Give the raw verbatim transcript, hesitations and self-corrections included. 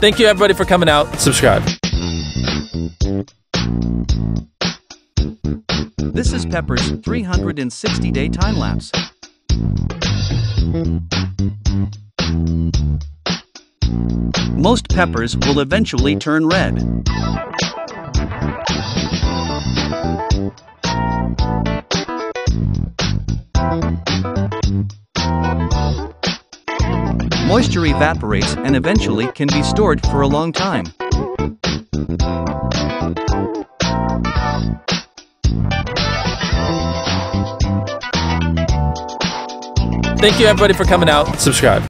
Thank you everybody for coming out. Subscribe. This is Pepper's three hundred sixty day time lapse. Most peppers will eventually turn red. Moisture evaporates and eventually can be stored for a long time. Thank you everybody for coming out. Subscribe.